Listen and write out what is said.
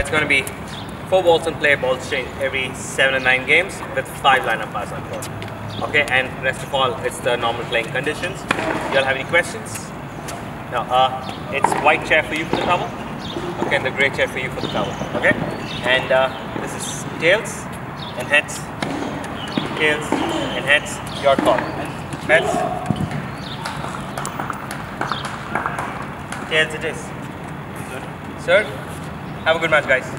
it's going to be 4 balls in play, balls change every 7 and 9 games with 5 lineup pass on board. Okay, and rest of all, it's the normal playing conditions. You all have any questions? No, it's white chair for you for the towel. Okay, and the grey chair for you for the towel. Okay, and this is tails and heads. Tails and heads. Your call. Heads. Tails it is. Sir, have a good match, guys.